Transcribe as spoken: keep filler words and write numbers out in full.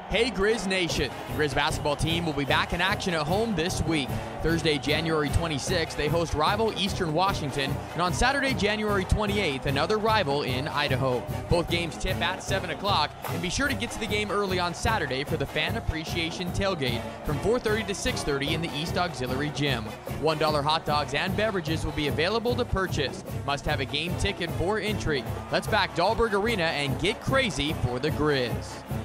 Hey Griz Nation! The Griz basketball team will be back in action at home this week. Thursday, January twenty-sixth, they host rival Eastern Washington, and on Saturday, January twenty-eighth, another rival in Idaho. Both games tip at seven o'clock, and be sure to get to the game early on Saturday for the Fan Appreciation Tailgate from four thirty to six thirty in the East Auxiliary Gym. one dollar hot dogs and beverages will be available to purchase. Must have a game ticket for entry. Let's back Dahlberg Arena and get crazy for the Griz.